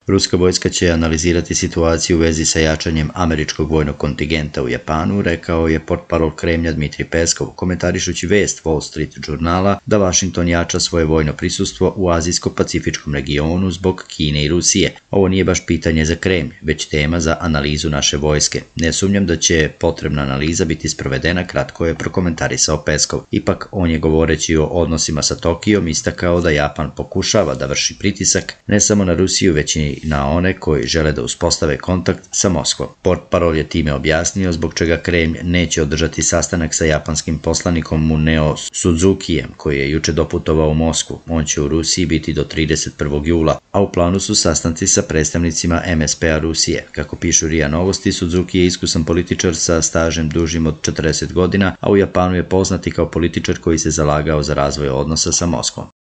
Ruska vojska će analizirati situaciju u vezi sa jačanjem američkog vojnog kontingenta u Japanu, rekao je portparol Kremlja Dmitrij Peskov, komentarišući vest Wall Street žurnala da Vašington jača svoje vojno prisustvo u azijsko-pacifičkom regionu zbog Kine i Rusije. Ovo nije baš pitanje za Kremlj, već tema za analizu naše vojske. Ne sumnjam da će potrebna analiza biti sprovedena, kratko je prokomentarisao Peskov. Ipak, on je govoreći o odnosima sa Tokijom istakao da Japan pokušava da vrši pritisak ne samo na Rusiju, već i na one koji žele da uspostave kontakt sa Moskvom. Portparol je time objasnio zbog čega Kremlj neće održati sastanak sa japanskim poslanikom Muneo Suzukijem, koji je juče doputovao u Moskvu. On će u Rusiji biti do 31. jula, a u planu su sastanci sa predstavnicima MSP-a Rusije. Kako pišu RIA Novosti, Suzuki je iskusan političar sa stažem dužim od 40 godina, a u Japanu je poznat i kao političar koji se zalagao za razvoj odnosa sa Moskvom.